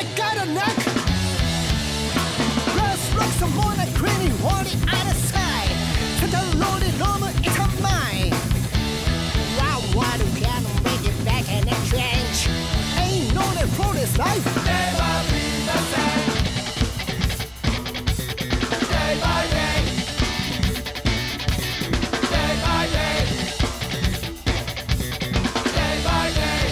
I got a knock. Grass rocks some more like greeny on the other side. Such a loaded normal, it's a mine. Wow, what you can make it back in the trench. Ain't no that for this life. Never be the same. Day by day. Day by day. Day by day.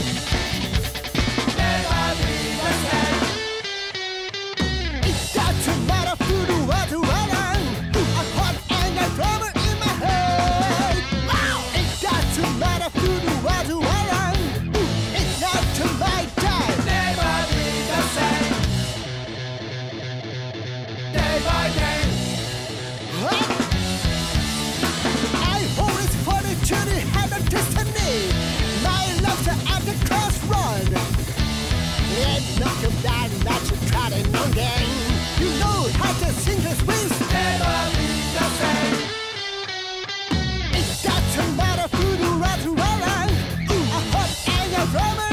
Never be the same. It doesn't matter who do what to run on. A hot and a drummer in my head. Wow! It doesn't matter who do what to run on. It's not to my time. Never be the same. Day by day. I always wanted to have a destiny. My love's at the crossroad. It's not too bad that you tried it again. You know how to sing this with. Never be the same. It doesn't matter who do what to run on. A hot and a drummer